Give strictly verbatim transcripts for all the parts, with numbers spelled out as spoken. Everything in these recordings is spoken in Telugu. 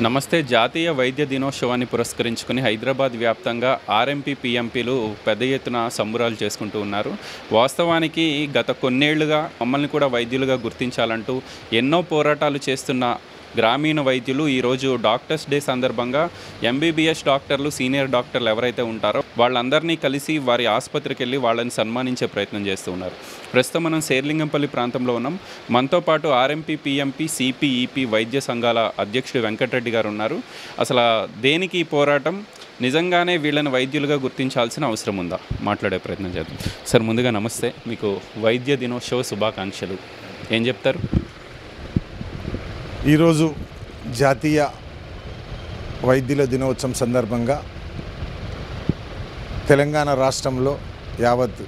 నమస్తే. జాతీయ వైద్య దినోత్సవాన్ని పురస్కరించుకుని హైదరాబాద్ వ్యాప్తంగా ఆర్ఎంపీ, పీఎంపీలు పెద్ద ఎత్తున సంబురాలు చేసుకుంటూ ఉన్నారు. వాస్తవానికి గత కొన్నేళ్లుగా మమ్మల్ని కూడా వైద్యులుగా గుర్తించాలంటూ ఎన్నో పోరాటాలు చేస్తున్న గ్రామీణ వైద్యులు ఈరోజు డాక్టర్స్ డే సందర్భంగా ఎంబీబీఎస్ డాక్టర్లు, సీనియర్ డాక్టర్లు ఎవరైతే ఉంటారో వాళ్ళందరినీ కలిసి వారి ఆసుపత్రికి వెళ్ళి వాళ్ళని సన్మానించే ప్రయత్నం చేస్తూ ఉన్నారు. ప్రస్తుతం మనం శేర్లింగంపల్లి ప్రాంతంలో ఉన్నాం. మనతో పాటు ఆర్ఎంపీ, పీఎంపీ, సిపిఈపీ వైద్య సంఘాల అధ్యక్షుడు వెంకటరెడ్డి గారు ఉన్నారు. అసలు దేనికి ఈ పోరాటం, నిజంగానే వీళ్ళని వైద్యులుగా గుర్తించాల్సిన అవసరం ఉందా, మాట్లాడే ప్రయత్నం చేద్దాం. సార్, ముందుగా నమస్తే. మీకు వైద్య దినోత్సవ శుభాకాంక్షలు. ఏం చెప్తారు? ఈరోజు జాతీయ వైద్యుల దినోత్సవం సందర్భంగా తెలంగాణ రాష్ట్రంలో యావత్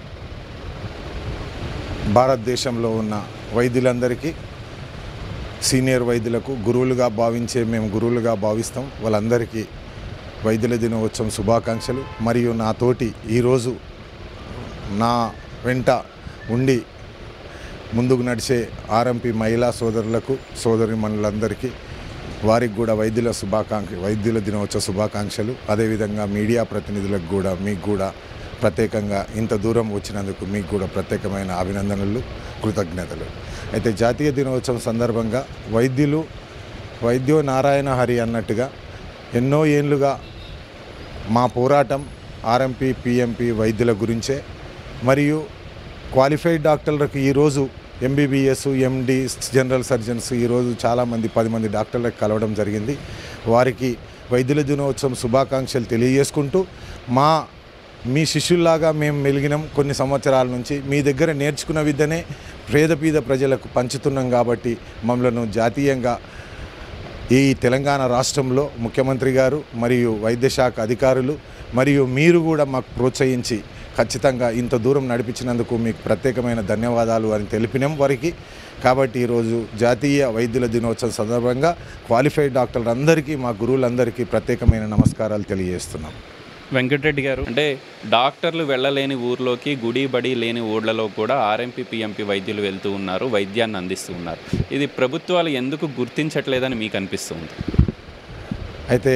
భారతదేశంలో ఉన్న వైద్యులందరికీ, సీనియర్ వైద్యులకు గురువులుగా భావించే మేము గురువులుగా భావిస్తాం. వాళ్ళందరికీ వైద్యుల దినోత్సవం శుభాకాంక్షలు. మరియు నాతోటి ఈరోజు నా వెంట ఉండి ముందుకు నడిచే ఆర్ఎంపీ మహిళా సోదరులకు, సోదరిమణులందరికీ వారికి కూడా వైద్యుల శుభాకాంక్ష వైద్యుల దినోత్సవ శుభాకాంక్షలు. అదేవిధంగా మీడియా ప్రతినిధులకు కూడా, మీకు కూడా ప్రత్యేకంగా ఇంత దూరం వచ్చినందుకు మీకు కూడా ప్రత్యేకమైన అభినందనలు, కృతజ్ఞతలు. అయితే జాతీయ దినోత్సవం సందర్భంగా వైద్యులు వైద్యో నారాయణ హరి అన్నట్టుగా ఎన్నో ఏళ్ళుగా మా పోరాటం ఆర్ఎంపీ, పీఎంపీ వైద్యుల గురించే. మరియు క్వాలిఫైడ్ డాక్టర్లకు ఈరోజు ఎంబీబీఎస్, ఎండి, జనరల్ సర్జన్స్ ఈరోజు చాలామంది పది మంది డాక్టర్లకు కలవడం జరిగింది. వారికి వైద్యుల దినోత్సవం శుభాకాంక్షలు తెలియజేసుకుంటూ, మా మీ శిష్యుల్లాగా మేము మెలిగినాం కొన్ని సంవత్సరాల నుంచి. మీ దగ్గర నేర్చుకున్న విద్యనే పేద పీద ప్రజలకు పంచుతున్నాం. కాబట్టి మమ్మల్ని జాతీయంగా ఈ తెలంగాణ రాష్ట్రంలో ముఖ్యమంత్రి గారు మరియు వైద్యశాఖ అధికారులు మరియు మీరు కూడా మాకు ప్రోత్సహించి ఖచ్చితంగా ఇంత దూరం నడిపించినందుకు మీకు ప్రత్యేకమైన ధన్యవాదాలు అని తెలిపినాం వారికి. కాబట్టి ఈరోజు జాతీయ వైద్యుల దినోత్సవం సందర్భంగా క్వాలిఫైడ్ డాక్టర్లందరికీ, మా గురువులందరికీ ప్రత్యేకమైన నమస్కారాలు తెలియజేస్తున్నాం. వెంకటరెడ్డి గారు, అంటే డాక్టర్లు వెళ్ళలేని ఊర్లోకి, గుడి బడి లేని ఊళ్ళలో కూడా ఆర్ఎంపీ, పీఎంపీ వైద్యులు వెళ్తూ ఉన్నారు, వైద్యాన్ని అందిస్తూ ఉన్నారు. ఇది ప్రభుత్వాలు ఎందుకు గుర్తించట్లేదని మీకు అనిపిస్తుంది? అయితే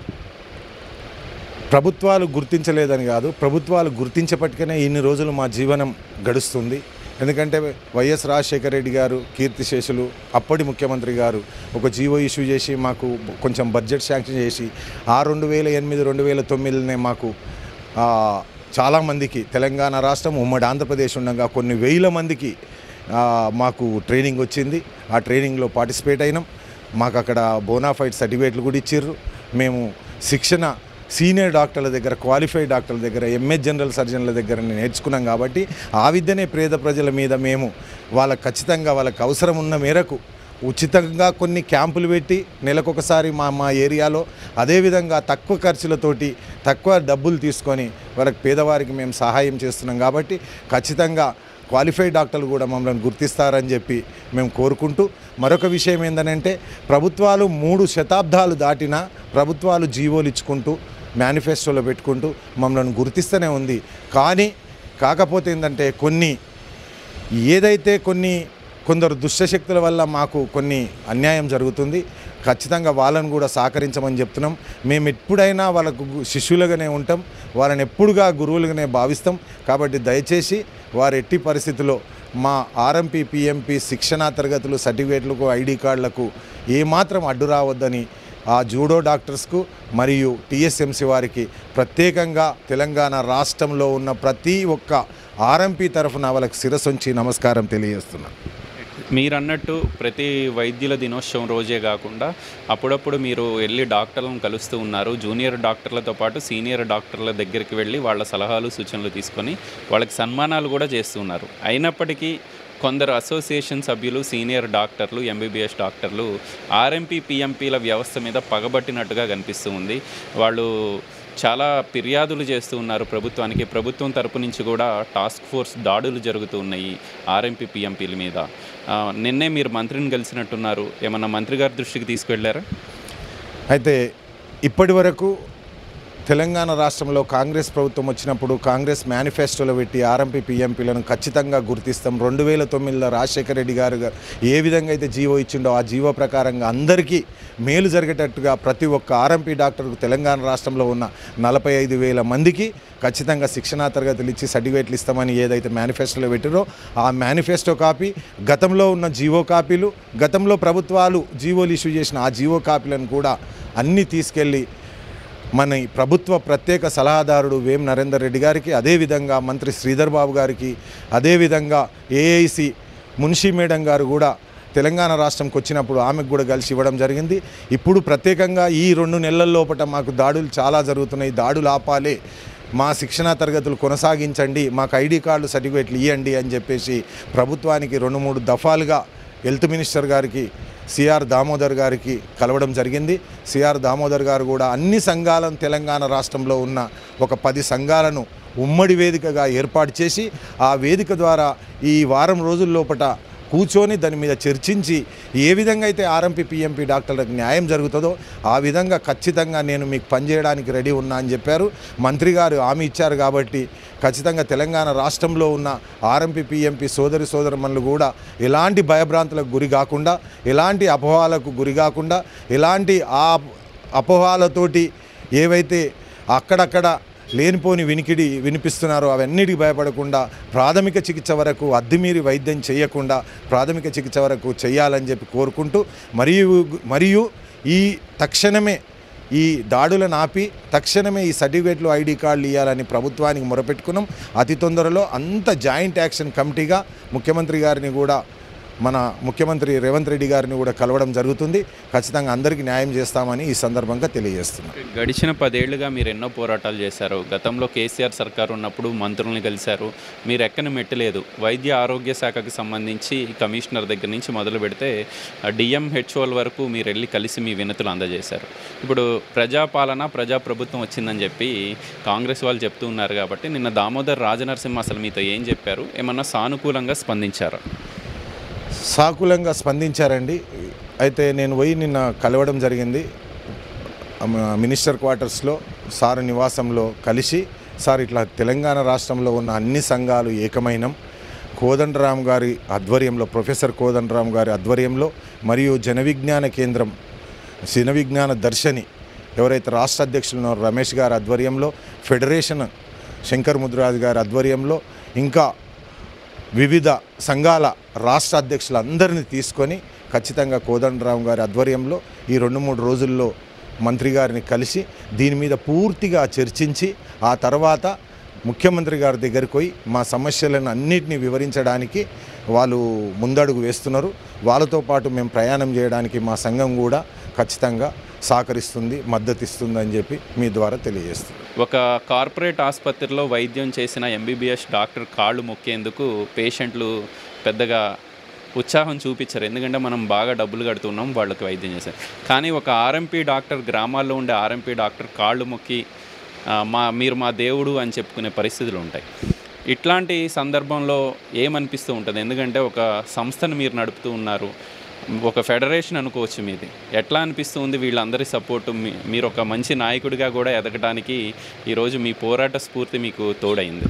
ప్రభుత్వాలు గుర్తించలేదని కాదు, ప్రభుత్వాలు గుర్తించపట్టుకనే ఇన్ని రోజులు మా జీవనం గడుస్తుంది. ఎందుకంటే వైఎస్ రాజశేఖర రెడ్డి గారు, కీర్తిశేషులు అప్పటి ముఖ్యమంత్రి గారు ఒక జీవో ఇష్యూ చేసి మాకు కొంచెం బడ్జెట్ శాంక్షన్ చేసి ఆ రెండు వేల ఎనిమిది రెండు వేల తొమ్మిదిలోనే మాకు చాలామందికి తెలంగాణ రాష్ట్రం, ఉమ్మడి ఆంధ్రప్రదేశ్ ఉండగా కొన్ని వేల మందికి మాకు ట్రైనింగ్ వచ్చింది. ఆ ట్రైనింగ్లో పార్టిసిపేట్ అయినాం. మాకు అక్కడ బోనాఫైడ్ సర్టిఫికేట్లు కూడా ఇచ్చిర్రు. మేము శిక్షణ సీనియర్ డాక్టర్ల దగ్గర, క్వాలిఫైడ్ డాక్టర్ల దగ్గర, ఎంఎస్ జనరల్ సర్జన్ల దగ్గర నేర్చుకున్నాం. కాబట్టి ఆ విద్యనే పేద ప్రజల మీద మేము వాళ్ళకు ఖచ్చితంగా వాళ్ళకి అవసరం ఉన్న మేరకు ఉచితంగా కొన్ని క్యాంపులు పెట్టి నెలకొకసారి మా మా ఏరియాలో, అదేవిధంగా తక్కువ ఖర్చులతోటి తక్కువ డబ్బులు తీసుకొని వాళ్ళకి పేదవారికి మేము సహాయం చేస్తున్నాం. కాబట్టి ఖచ్చితంగా క్వాలిఫైడ్ డాక్టర్లు కూడా మమ్మల్ని గుర్తిస్తారని చెప్పి మేము కోరుకుంటూ, మరొక విషయం ఏంటంటే ప్రభుత్వాలు మూడు శతాబ్దాలు దాటినా ప్రభుత్వాలు జీవోలు ఇచ్చుకుంటూ మేనిఫెస్టోలో పెట్టుకుంటూ మమ్మల్ని గుర్తిస్తూనే ఉంది. కానీ కాకపోతే ఏంటంటే కొన్ని ఏదైతే కొన్ని కొందరు దుష్టశక్తుల వల్ల మాకు కొన్ని అన్యాయం జరుగుతుంది. ఖచ్చితంగా వాళ్ళని కూడా సహకరించమని చెప్తున్నాం. మేము ఎప్పుడైనా వాళ్ళకు శిష్యులుగానే ఉంటాం, వాళ్ళని ఎప్పుడుగా గురువులుగానే భావిస్తాం. కాబట్టి దయచేసి వారు ఎట్టి పరిస్థితుల్లో మా ఆర్ఎంపీ, పీఎంపీ శిక్షణా తరగతులు, సర్టిఫికేట్లకు, ఐడి కార్డులకు ఏమాత్రం అడ్డు రావద్దని ఆ జూడో డాక్టర్స్కు మరియు టీఎస్ఎంసీ వారికి ప్రత్యేకంగా తెలంగాణ రాష్ట్రంలో ఉన్న ప్రతి ఒక్క ఆర్ఎంపీ తరఫున వాళ్ళకి శిరసొంచి నమస్కారం తెలియజేస్తున్నాను. మీరు అన్నట్టు ప్రతి వైద్యుల దినోత్సవం రోజే కాకుండా అప్పుడప్పుడు మీరు వెళ్ళి డాక్టర్లను కలుస్తూ ఉన్నారు. జూనియర్ డాక్టర్లతో పాటు సీనియర్ డాక్టర్ల దగ్గరికి వెళ్ళి వాళ్ళ సలహాలు, సూచనలు తీసుకొని వాళ్ళకి సన్మానాలు కూడా చేస్తున్నారు. అయినప్పటికీ కొందరు అసోసియేషన్ సభ్యులు, సీనియర్ డాక్టర్లు, ఎంబీబీఎస్ డాక్టర్లు ఆర్ఎంపీ, పీఎంపీల వ్యవస్థ మీద పగబట్టినట్టుగా కనిపిస్తూ ఉంది. వాళ్ళు చాలా ఫిర్యాదులు చేస్తూ ఉన్నారు ప్రభుత్వానికి. ప్రభుత్వం తరపు నుంచి కూడా టాస్క్ ఫోర్స్ దాడులు జరుగుతూ ఉన్నాయి ఆర్ఎంపీ, పీఎంపీల మీద. నిన్నే మీరు మంత్రిని కలిసినట్టున్నారు, ఏమన్నా మంత్రి గారి దృష్టికి తీసుకువెళ్ళారా? అయితే ఇప్పటి వరకు తెలంగాణ రాష్ట్రంలో కాంగ్రెస్ ప్రభుత్వం వచ్చినప్పుడు కాంగ్రెస్ మేనిఫెస్టోలో పెట్టి ఆర్ఎంపీ పీఎంపీలను ఖచ్చితంగా గుర్తిస్తాం. రెండు వేల తొమ్మిదిలో రాజశేఖర రెడ్డి గారు ఏ విధంగా అయితే జీవో ఇచ్చిండో ఆ జీవో ప్రకారంగా అందరికీ మేలు జరిగేటట్టుగా ప్రతి ఒక్క ఆర్ఎంపీ డాక్టర్కు తెలంగాణ రాష్ట్రంలో ఉన్న నలభై ఐదు వేల మందికి ఖచ్చితంగా శిక్షణా తరగతులు ఇచ్చి సర్టిఫికేట్లు ఇస్తామని ఏదైతే మేనిఫెస్టోలో పెట్టారో ఆ మేనిఫెస్టో కాపీ, గతంలో ఉన్న జీవో కాపీలు, గతంలో ప్రభుత్వాలు జీవోలు ఇష్యూ చేసిన ఆ జీవో కాపీలను కూడా అన్నీ తీసుకెళ్ళి మన ప్రభుత్వ ప్రత్యేక సలహాదారుడు వేం నరేందర్ రెడ్డి గారికి, అదేవిధంగా మంత్రి శ్రీధర్ బాబు గారికి, అదేవిధంగా ఏఐసి మున్షి మేడం గారు కూడా తెలంగాణ రాష్ట్రంకి వచ్చినప్పుడు ఆమెకు కూడా కలిసి ఇవ్వడం జరిగింది. ఇప్పుడు ప్రత్యేకంగా ఈ రెండు నెలల లోపల మాకు దాడులు చాలా జరుగుతున్నాయి, దాడులు ఆపాలి, మా శిక్షణా తరగతులు కొనసాగించండి, మాకు ఐడి కార్డు సర్టిఫికేట్లు ఇవ్వండి అని చెప్పేసి ప్రభుత్వానికి రెండు మూడు దఫాలుగా హెల్త్ మినిస్టర్ గారికి, సిఆర్ దామోదర్ గారికి కలవడం జరిగింది. సిఆర్ దామోదర్ గారు కూడా అన్ని సంఘాలను తెలంగాణ రాష్ట్రంలో ఉన్న ఒక పది సంఘాలను ఉమ్మడి వేదికగా ఏర్పాటు చేసి ఆ వేదిక ద్వారా ఈ వారం రోజుల లోపల కూర్చొని దాని మీద చర్చించి ఏ విధంగా అయితే ఆర్ఎంపీ పీఎంపీ డాక్టర్లకు న్యాయం జరుగుతుందో ఆ విధంగా ఖచ్చితంగా నేను మీకు పనిచేయడానికి రెడీ ఉన్నా అని చెప్పారు. మంత్రి గారు హామీ ఇచ్చారు కాబట్టి ఖచ్చితంగా తెలంగాణ రాష్ట్రంలో ఉన్న ఆర్ఎంపీ పీఎంపీ సోదరి సోదరుమణులు కూడా ఎలాంటి భయభ్రాంతులకు గురి కాకుండా, ఎలాంటి అపోహలకు గురి కాకుండా, ఎలాంటి ఆ అపోహలతోటి ఏవైతే అక్కడక్కడ లేనిపోని వినికిడి వినిపిస్తున్నారో అవన్నిటికి భయపడకుండా ప్రాథమిక చికిత్స వరకు అద్దుమీరి వైద్యం చేయకుండా ప్రాథమిక చికిత్స వరకు చేయాలని చెప్పి కోరుకుంటూ మరియు మరియు ఈ తక్షణమే ఈ దాడులను ఆపి తక్షణమే ఈ సర్టిఫికేట్లు ఐడి కార్డులు ఇవ్వాలని ప్రభుత్వానికి మొరపెట్టుకున్నాం. అతి తొందరలో అంత జాయింట్ యాక్షన్ కమిటీగా ముఖ్యమంత్రి గారిని కూడా మన ముఖ్యమంత్రి రేవంత్ రెడ్డి గారిని కూడా కలవడం జరుగుతుంది. ఖచ్చితంగా అందరికీ న్యాయం చేస్తామని ఈ సందర్భంగా తెలియజేస్తున్నాం. గడిచిన పదేళ్లుగా మీరు ఎన్నో పోరాటాలు చేశారు. గతంలో కేసీఆర్ సర్కార్ ఉన్నప్పుడు మంత్రుల్ని కలిశారు. మీరు ఎక్కని మెట్టలేదు. వైద్య ఆరోగ్య శాఖకు సంబంధించి కమిషనర్ దగ్గర నుంచి మొదలు పెడితే డిఎంహెచ్ఓల వరకు మీరు వెళ్ళి కలిసి మీ వినతులు అందజేశారు. ఇప్పుడు ప్రజాపాలన ప్రజాప్రభుత్వం వచ్చిందని చెప్పి కాంగ్రెస్ వాళ్ళు చెప్తూ ఉన్నారు కాబట్టి నిన్న దామోదర్ రాజనరసింహ అసలు మీతో ఏం చెప్పారు? ఏమన్నా సానుకూలంగా స్పందించారా? సాకులంగా స్పందించారండి. అయితే నేను పోయి నిన్న కలవడం జరిగింది మినిస్టర్ క్వార్టర్స్లో సార్ నివాసంలో కలిసి, సార్ ఇట్లా తెలంగాణ రాష్ట్రంలో ఉన్న అన్ని సంఘాలు ఏకమైనం, కోదండరామ్ గారి ఆధ్వర్యంలో, ప్రొఫెసర్ కోదండరామ్ గారి ఆధ్వర్యంలో మరియు జన విజ్ఞాన కేంద్రం జన విజ్ఞాన దర్శని ఎవరైతే రాష్ట్ర అధ్యక్షులు ఉన్నారో రమేష్ గారి ఆధ్వర్యంలో, ఫెడరేషన్ శంకర్ ముద్రాజ్ గారి ఆధ్వర్యంలో, ఇంకా వివిధ సంఘాల రాష్ట్ర అధ్యక్షులందరినీ తీసుకొని ఖచ్చితంగా కోదండరామ్ గారి ఆధ్వర్యంలో ఈ రెండు మూడు రోజుల్లో మంత్రి గారిని కలిసి దీని మీద పూర్తిగా చర్చించి ఆ తర్వాత ముఖ్యమంత్రి గారి దగ్గరికి పోయి మా సమస్యలను అన్నిటినీ వివరించడానికి వాళ్ళు ముందడుగు వేస్తున్నారు. వాళ్ళతో పాటు మేము ప్రయాణం చేయడానికి మా సంఘం కూడా ఖచ్చితంగా సహకరిస్తుంది, మద్దతు ఇస్తుంది అని చెప్పి మీ ద్వారా తెలియజేస్తుంది. ఒక కార్పొరేట్ ఆసుపత్రిలో వైద్యం చేసిన ఎంబీబీఎస్ డాక్టర్ కాళ్ళు మొక్కేందుకు పేషెంట్లు పెద్దగా ఉత్సాహం చూపించారు. ఎందుకంటే మనం బాగా డబ్బులు కడుతున్నాం వాళ్ళకి వైద్యం చేశారు. కానీ ఒక ఆర్ఎంపీ డాక్టర్, గ్రామాల్లో ఉండే ఆర్ఎంపీ డాక్టర్ కాళ్ళు మొక్కి మా మీరు మా దేవుడు అని చెప్పుకునే పరిస్థితులు ఉంటాయి. ఇట్లాంటి సందర్భంలో ఏమనిపిస్తూ ఉంటుంది? ఎందుకంటే ఒక సంస్థను మీరు నడుపుతూ ఉన్నారు, ఒక ఫెడరేషన్ అనుకోవచ్చు మీది. ఎట్లా అనిపిస్తుంది వీళ్ళందరి సపోర్టు? మీరు ఒక మంచి నాయకుడిగా కూడా ఎదగడానికి ఈరోజు మీ పోరాట స్ఫూర్తి మీకు తోడైంది.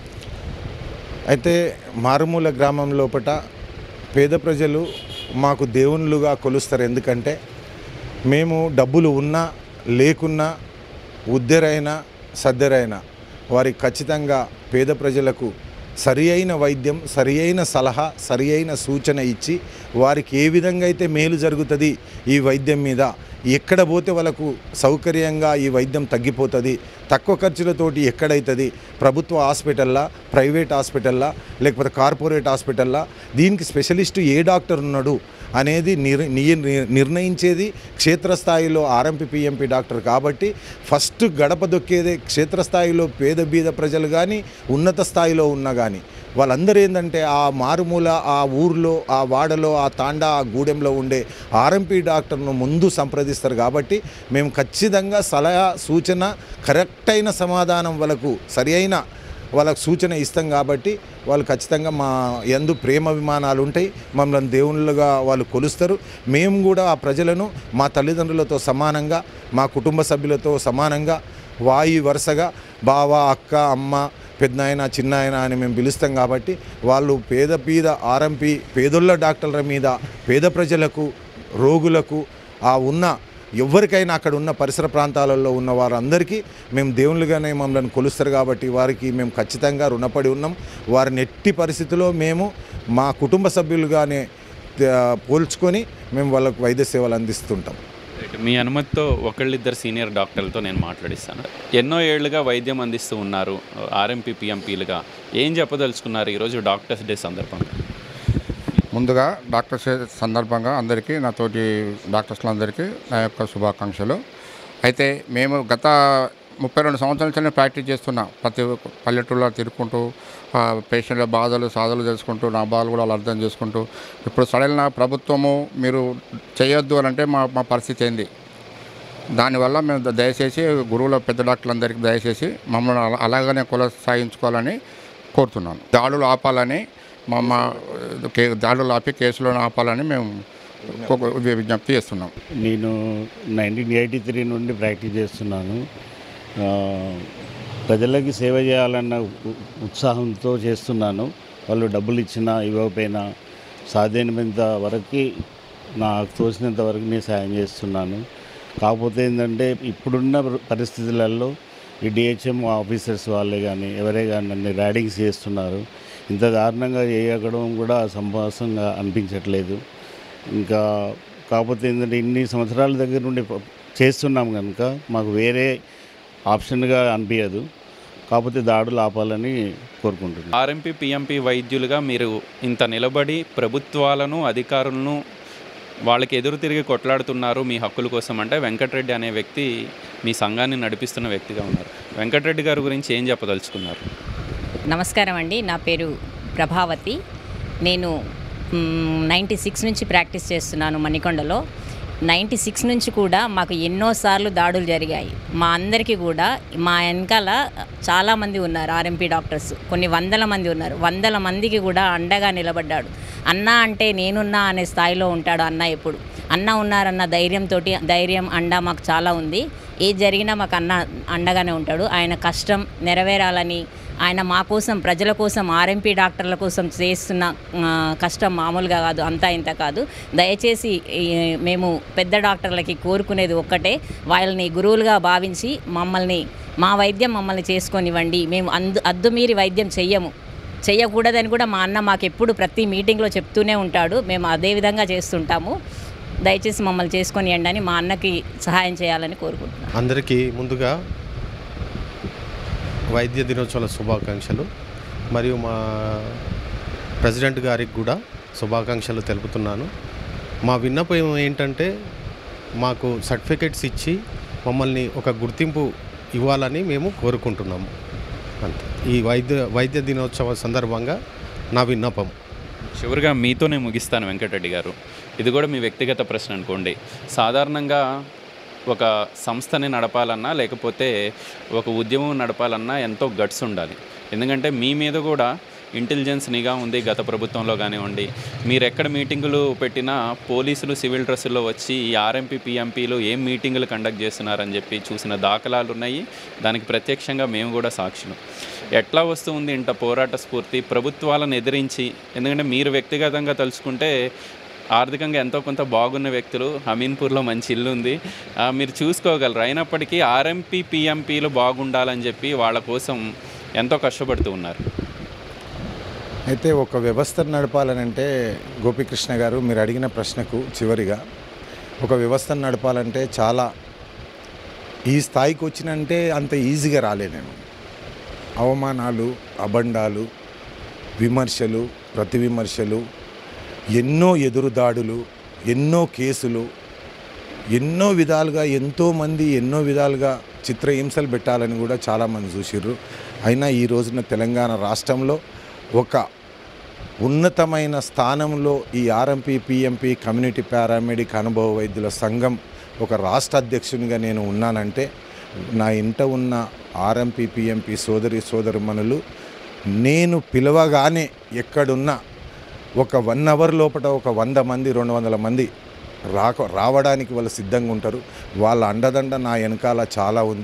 అయితే మారుమూల గ్రామం లోపట పేద ప్రజలు మాకు దేవుళ్ళుగా కొలుస్తారు. ఎందుకంటే మేము డబ్బులు ఉన్నా లేకున్నా, ఉద్దెరైనా సద్దెరైనా వారికి ఖచ్చితంగా పేద ప్రజలకు సరి అయిన వైద్యం, సరి అయిన సలహా, సరి అయిన సూచన ఇచ్చి వారికి ఏ విధంగా అయితే మేలు జరుగుతుంది ఈ వైద్యం మీద, ఎక్కడ పోతే వాళ్ళకు సౌకర్యంగా ఈ వైద్యం తగ్గిపోతుంది, తక్కువ ఖర్చులతోటి ఎక్కడైతుంది, ప్రభుత్వ హాస్పిటల్లా, ప్రైవేట్ హాస్పిటల్లా, లేకపోతే కార్పొరేట్ హాస్పిటల్లా, దీనికి స్పెషలిస్టు ఏ డాక్టర్ ఉన్నాడు అనేది నిర్ నిర్ణయించేది క్షేత్రస్థాయిలో ఆర్ఎంపీ పీఎంపీ డాక్టర్. కాబట్టి ఫస్ట్ గడప దొక్కేదే క్షేత్రస్థాయిలో పేద బీద ప్రజలు కానీ ఉన్నత స్థాయిలో ఉన్నా కానీ వాళ్ళందరూ ఏంటంటే ఆ మారుమూల ఆ ఊర్లో ఆ వాడలో ఆ తాండా ఆ గూడెంలో ఉండే ఆర్ఎంపీ డాక్టర్ను ముందు సంప్రదిస్తారు. కాబట్టి మేము ఖచ్చితంగా సలహా సూచన కరెక్ట్ అయిన సమాధానం వాళ్ళకు సరి అయిన వాళ్ళకు సూచన ఇస్తాం. కాబట్టి వాళ్ళు ఖచ్చితంగా మా యందు ప్రేమ అభిమానాలు ఉంటాయి, మమ్మల్ని దేవుళ్ళుగా వాళ్ళు కొలుస్తారు. మేము కూడా ఆ ప్రజలను మా తల్లిదండ్రులతో సమానంగా, మా కుటుంబ సభ్యులతో సమానంగా వాయి వరుసగా బావ, అక్క, అమ్మ, పెద్దనాయన, చిన్నాయన అని మేము పిలుస్తాం. కాబట్టి వాళ్ళు పేద పీద ఆర్ఎంపీ పేదోళ్ళ డాక్టర్ల మీద పేద ప్రజలకు, రోగులకు, ఆ ఉన్న ఎవరికైనా అక్కడ ఉన్న పరిసర ప్రాంతాలలో ఉన్న వారందరికీ మేము దేవుళ్ళుగానే మమ్మల్ని కొలుస్తారు. కాబట్టి వారికి మేము ఖచ్చితంగా రుణపడి ఉన్నాం. వారిని ఎట్టి పరిస్థితుల్లో మేము మా కుటుంబ సభ్యులుగానే పోల్చుకొని మేము వాళ్ళకు వైద్య సేవలు అందిస్తుంటాం. మీ అనుమతితో ఒకళ్ళిద్దరు సీనియర్ డాక్టర్లతో నేను మాట్లాడిస్తాను. ఎన్నో ఏళ్లుగా వైద్యం అందిస్తూ ఉన్నారు ఆర్ఎంపీ పిఎంపీలుగా. ఏం చెప్పదలుచుకున్నారు ఈరోజు డాక్టర్స్ డే సందర్భంగా? ముందుగా డాక్టర్స్ డే సందర్భంగా అందరికీ, నాతోటి డాక్టర్స్లందరికీ నా యొక్క శుభాకాంక్షలు. అయితే మేము గత ముప్పై రెండు సంవత్సరాల నుంచి ప్రాక్టీస్ చేస్తున్నాం. ప్రతి పల్లెటూళ్ళలో తిరుగుకుంటూ పేషెంట్ల బాధలు సాధలు తెలుసుకుంటూ, నా బాధలు కూడా వాళ్ళు అర్థం చేసుకుంటూ, ఇప్పుడు సడన్ ప్రభుత్వము మీరు చేయొద్దు అని అంటే మా మా పరిస్థితి ఏంది? దానివల్ల మేము దయచేసి గురువుల పెద్ద డాక్టర్లందరికీ దయచేసి మమ్మల్ని అలాగనే కొనసాగించుకోవాలని కోరుతున్నాను. దాడులు ఆపాలని, మా మా దాడులు ఆపి కేసులను ఆపాలని మేము విజ్ఞప్తి చేస్తున్నాం. నేను నైన్టీన్ ఎయిటీ త్రీ నుండి ప్రాక్టీస్ చేస్తున్నాను. ప్రజలకి సేవ చేయాలన్న ఉత్సాహంతో చేస్తున్నాను. వాళ్ళు డబ్బులు ఇచ్చినా ఇవ్వకపోయినా సాధ్యమైనంత వరకు నాకు తోచినంత వరకు నేను సాయం చేస్తున్నాను. కాకపోతే ఏంటంటే ఇప్పుడున్న పరిస్థితులలో ఈ డిహెచ్ఎం ఆఫీసర్స్ వాళ్ళే కానీ ఎవరే కానీ నన్ను ర్యాడింగ్స్ చేస్తున్నారు. ఇంత దారుణంగా చేయడం కూడా సంభాషంగా అనిపించట్లేదు. ఇంకా కాకపోతే ఏంటంటే ఇన్ని సంవత్సరాల దగ్గర నుండి చేస్తున్నాం కనుక మాకు వేరే ఆప్షన్గా అనిపించదు. కాకపోతే దాడులు ఆపాలని కోరుకుంటున్నాను. ఆర్ఎంపీ పిఎంపీ వైద్యులుగా మీరు ఇంత నిలబడి ప్రభుత్వాలను, అధికారులను వాళ్ళకి ఎదురు తిరిగి కొట్లాడుతున్నారు మీ హక్కుల కోసం అంటే వెంకటరెడ్డి అనే వ్యక్తి మీ సంఘాన్ని నడిపిస్తున్న వ్యక్తిగా ఉన్నారు. వెంకటరెడ్డి గారి గురించి ఏం చెప్పదలుచుకున్నారు? నమస్కారం అండి. నా పేరు ప్రభావతి. నేను నైంటీ సిక్స్ నుంచి ప్రాక్టీస్ చేస్తున్నాను మణికొండలో. నైంటీ సిక్స్ నుంచి కూడా మాకు ఎన్నోసార్లు దాడులు జరిగాయి. మా అందరికీ కూడా మా వెనకాల చాలామంది ఉన్నారు ఆర్ఎంపీ డాక్టర్స్, కొన్ని వందల మంది ఉన్నారు. వందల మందికి కూడా అండగా నిలబడ్డాడు. అన్న అంటే నేనున్నా అనే స్థాయిలో ఉంటాడు అన్న. ఎప్పుడు అన్న ఉన్నారన్న ధైర్యంతో, ధైర్యం అండ మాకు చాలా ఉంది. ఏది జరిగినా మాకు అన్న అండగానే ఉంటాడు. ఆయన కష్టం నెరవేరాలని, ఆయన మా కోసం, ప్రజల కోసం, ఆర్ఎంపీ డాక్టర్ల కోసం చేస్తున్న కష్టం మామూలుగా కాదు, అంతా ఇంత కాదు. దయచేసి మేము పెద్ద డాక్టర్లకి కోరుకునేది ఒక్కటే, వాళ్ళని గురువులుగా భావించి మమ్మల్ని, మా వైద్యం మమ్మల్ని చేసుకొనివ్వండి. మేము అందు అద్దుమీరి వైద్యం చెయ్యము, చెయ్యకూడదని కూడా మా అన్న మాకు ఎప్పుడు ప్రతి మీటింగ్లో చెప్తూనే ఉంటాడు. మేము అదే విధంగా చేస్తుంటాము. దయచేసి మమ్మల్ని చేసుకొనియండి అని మా అన్నకి సహాయం చేయాలని కోరుకుంటున్నాను. అందరికీ ముందుగా వైద్య దినోత్సవాల శుభాకాంక్షలు. మరియు మా ప్రెసిడెంట్ గారికి కూడా శుభాకాంక్షలు తెలుపుతున్నాను. మా విన్నపం ఏంటంటే మాకు సర్టిఫికెట్స్ ఇచ్చి మమ్మల్ని ఒక గుర్తింపు ఇవ్వాలని మేము కోరుకుంటున్నాము. అంతే. ఈ వైద్య వైద్య దినోత్సవ సందర్భంగా నా విన్నపం. చివరిగా మీతోనే ముగిస్తాను వెంకటరెడ్డి గారు. ఇది కూడా మీ వ్యక్తిగత ప్రశ్న అనుకోండి. సాధారణంగా ఒక సంస్థని నడపాలన్నా లేకపోతే ఒక ఉద్యమం నడపాలన్నా ఎంతో గట్స్ ఉండాలి. ఎందుకంటే మీ మీద కూడా ఇంటెలిజెన్స్ నిఘా ఉంది గత ప్రభుత్వంలో కానివ్వండి. మీరు ఎక్కడ మీటింగులు పెట్టినా పోలీసులు సివిల్ డ్రెస్సుల్లో వచ్చి ఈ ఆర్ఎంపీ పిఎంపీలు ఏం మీటింగులు కండక్ట్ చేస్తున్నారని చెప్పి చూసిన దాఖలాలు ఉన్నాయి. దానికి ప్రత్యక్షంగా మేము కూడా సాక్షులు. ఎట్లా వస్తుంది ఇంత పోరాట స్ఫూర్తి ప్రభుత్వాలను ఎదిరించి? ఎందుకంటే మీరు వ్యక్తిగతంగా తలుచుకుంటే ఆర్థికంగా ఎంతో కొంత బాగున్న వ్యక్తులు, హమీన్పూర్లో మంచి ఇల్లు ఉంది, మీరు చూసుకోగలరు. అయినప్పటికీ ఆర్ఎంపీ పిఎంపీలు బాగుండాలని చెప్పి వాళ్ళ కోసం ఎంతో కష్టపడుతూ ఉన్నారు. అయితే ఒక వ్యవస్థను నడపాలనంటే గోపీకృష్ణ గారు మీరు అడిగిన ప్రశ్నకు చివరిగా, ఒక వ్యవస్థను నడపాలంటే చాలా ఈ స్థాయికి వచ్చినంటే అంత ఈజీగా రాలేనేమో. అవమానాలు, అబండాలు, విమర్శలు, ప్రతి విమర్శలు, ఎన్నో ఎదురుదాడులు, ఎన్నో కేసులు, ఎన్నో విధాలుగా ఎంతోమంది ఎన్నో విధాలుగా చిత్రహింసలు పెట్టాలని కూడా చాలామంది చూసిర్రు. అయినా ఈ రోజున తెలంగాణ రాష్ట్రంలో ఒక ఉన్నతమైన స్థానంలో ఈ ఆర్ఎంపీ పిఎంపీ కమ్యూనిటీ పారామెడిక్ అనుభవ వైద్యుల సంఘం ఒక రాష్ట్ర అధ్యక్షునిగా నేను ఉన్నానంటే నా ఇంట ఉన్న ఆర్ఎంపీ పిఎంపీ సోదరి సోదరుమణులు నేను పిలవగానే ఎక్కడున్నా ఒక వన్ అవర్ లోపల ఒక వంద మంది రెండు వందల మంది రాక రావడానికి వాళ్ళు సిద్ధంగా ఉంటారు. వాళ్ళ అండదండ నా వెనకాల చాలా ఉంది.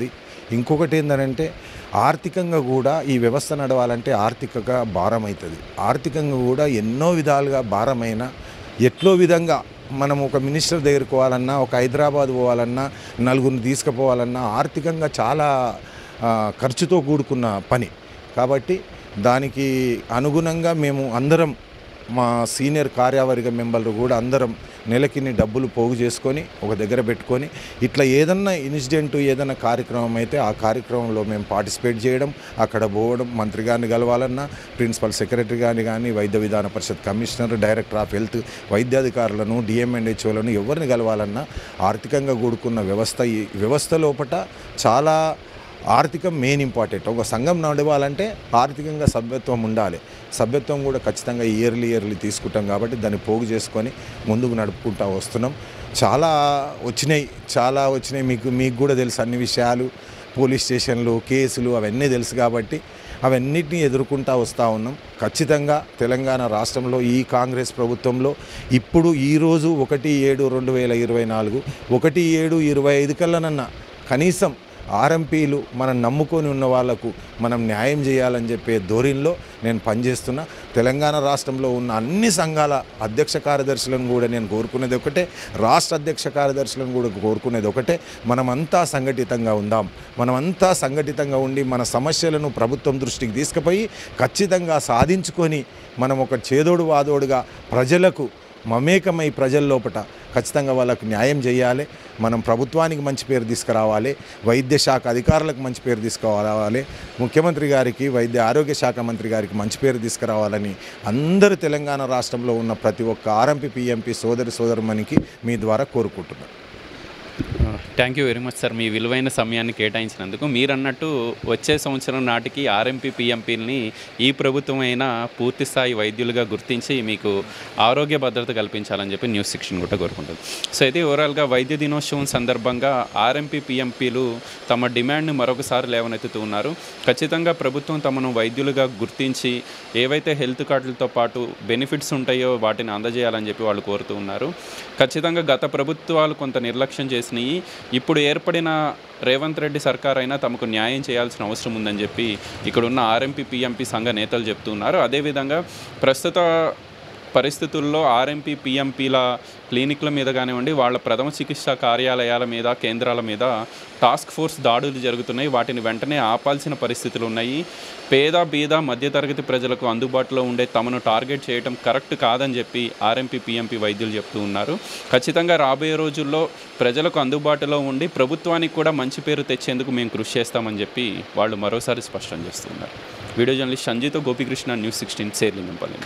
ఇంకొకటి ఏంటంటే ఆర్థికంగా కూడా ఈ వ్యవస్థ నడవాలంటే ఆర్థికంగా భారం అవుతుంది. ఆర్థికంగా కూడా ఎన్నో విధాలుగా భారమైన ఎట్లో విధంగా మనం ఒక మినిస్టర్ దగ్గరికి పోవాలన్నా, ఒక హైదరాబాద్ పోవాలన్నా, నలుగురిని తీసుకుపోవాలన్నా ఆర్థికంగా చాలా ఖర్చుతో కూడుకున్న పని. కాబట్టి దానికి అనుగుణంగా మేము అందరం మా సీనియర్ కార్యవర్గ మెంబర్లు కూడా అందరం నెలకిన్ని డబ్బులు పోగు చేసుకొని ఒక దగ్గర పెట్టుకొని ఇట్లా ఏదన్నా ఇన్సిడెంట్ ఏదైనా కార్యక్రమం అయితే ఆ కార్యక్రమంలో మేము పార్టిసిపేట్ చేయడం, అక్కడ పోవడం, మంత్రి గారిని కలవాలన్నా, ప్రిన్సిపల్ సెక్రటరీ గారిని కానీ, Vaidya Vidhana Parishad commissioner, director of health, వైద్యాధికారులను, డిఎంఎన్హెచ్ఓలను ఎవరిని కలవాలన్నా ఆర్థికంగా కూడుకున్న వ్యవస్థ. ఈ వ్యవస్థ లోపల చాలా ఆర్థికం మెయిన్ ఇంపార్టెంట్. ఒక సంఘం నడవాలంటే ఆర్థికంగా సభ్యత్వం ఉండాలి. సభ్యత్వం కూడా ఖచ్చితంగా ఇయర్లీ ఇయర్లీ తీసుకుంటాం కాబట్టి దాన్ని పోగు చేసుకొని ముందుకు నడుపుకుంటూ వస్తున్నాం. చాలా వచ్చినాయి చాలా వచ్చినాయి మీకు మీకు కూడా తెలుసు అన్ని విషయాలు, పోలీస్ స్టేషన్లు, కేసులు అవన్నీ తెలుసు కాబట్టి అవన్నిటిని ఎదుర్కొంటూ వస్తూ ఉన్నాం. ఖచ్చితంగా తెలంగాణ రాష్ట్రంలో ఈ కాంగ్రెస్ ప్రభుత్వంలో ఇప్పుడు ఈరోజు ఒకటి ఏడు రెండు వేల ఇరవై నాలుగు ఒకటి ఏడు ఇరవై ఐదు కల్లానన్నా కనీసం ఆర్ఎంపీలు మనం నమ్ముకొని ఉన్న వాళ్లకు మనం న్యాయం చేయాలని చెప్పే ధోరణిలో నేను పనిచేస్తున్నా. తెలంగాణ రాష్ట్రంలో ఉన్న అన్ని సంఘాల అధ్యక్ష కార్యదర్శులను కూడా నేను కోరుకునేది ఒకటే, రాష్ట్ర అధ్యక్ష కార్యదర్శులను కూడా కోరుకునేది ఒకటే, మనమంతా సంఘటితంగా ఉందాం. మనమంతా సంఘటితంగా ఉండి మన సమస్యలను ప్రభుత్వం దృష్టికి తీసుకుపోయి ఖచ్చితంగా సాధించుకొని మనం ఒక చేదోడు వాదోడుగా ప్రజలకు మమేకమై ప్రజల లోపట ఖచ్చితంగా వాళ్ళకు న్యాయం చేయాలి. మనం ప్రభుత్వానికి మంచి పేరు తీసుకురావాలి, వైద్య శాఖ అధికారులకు మంచి పేరు తీసుకురావాలి, ముఖ్యమంత్రి గారికి, వైద్య ఆరోగ్య శాఖ మంత్రి గారికి మంచి పేరు తీసుకురావాలని అందరూ తెలంగాణ రాష్ట్రంలో ఉన్న ప్రతి ఒక్క ఆర్ఎంపీ పిఎంపీ సోదరి సోదరుమణికి మీ ద్వారా కోరుకుంటున్నాను. Thank you very much sir, మీ విలువైన సమయాన్ని కేటాయించినందుకు. మీరు అన్నట్టు వచ్చే సంవత్సరం నాటికి ఆర్ఎంపీ పిఎంపీలని ఈ ప్రభుత్వం అయినా పూర్తి స్థాయి వైద్యులుగా గుర్తించి మీకు ఆరోగ్య భద్రత కల్పించాలని చెప్పి న్యూస్ సెక్షన్ కూడా కోరుకుంటుంది. సో అయితే ఓవరాల్గా వైద్య దినోత్సవం సందర్భంగా ఆర్ఎంపీ పిఎంపీలు తమ డిమాండ్ని మరొకసారి లేవనెత్తుతూ ఉన్నారు. ఖచ్చితంగా ప్రభుత్వం తమను వైద్యులుగా గుర్తించి ఏవైతే హెల్త్ కార్డులతో పాటు బెనిఫిట్స్ ఉంటాయో వాటిని అందజేయాలని చెప్పి వాళ్ళు కోరుతూ ఉన్నారు. ఖచ్చితంగా గత ప్రభుత్వాలు కొంత నిర్లక్ష్యం చేసినాయి. ఇప్పుడు ఏర్పడిన రేవంత్ రెడ్డి సర్కార్ అయినా తమకు న్యాయం చేయాల్సిన అవసరం ఉందని చెప్పి ఇక్కడున్న ఆర్ఎంపీ పిఎంపీ సంఘ నేతలు చెప్తున్నారు. అదేవిధంగా ప్రస్తుత పరిస్థితుల్లో ఆర్ఎంపీ పిఎంపీల క్లినిక్ల మీద కానివ్వండి, వాళ్ళ ప్రథమ చికిత్సా కార్యాలయాల మీద, కేంద్రాల మీద టాస్క్ ఫోర్స్ దాడులు జరుగుతున్నాయి. వాటిని వెంటనే ఆపాల్సిన పరిస్థితులు ఉన్నాయి. పేద బీద మధ్యతరగతి ప్రజలకు అందుబాటులో ఉండే తమను టార్గెట్ చేయడం కరెక్ట్ కాదని చెప్పి ఆర్ఎంపీ పిఎంపీ వైద్యులు చెప్తూ ఉన్నారు. ఖచ్చితంగా రాబోయే రోజుల్లో ప్రజలకు అందుబాటులో ఉండి ప్రభుత్వానికి కూడా మంచి పేరు తెచ్చేందుకు మేము కృషి చేస్తామని చెప్పి వాళ్ళు మరోసారి స్పష్టం చేస్తున్నారు. వీడియో జర్నలిస్ట్ సంజయ్తో గోపికృష్ణ, న్యూస్ సిక్స్టీన్, శేర్లింగంపల్లి.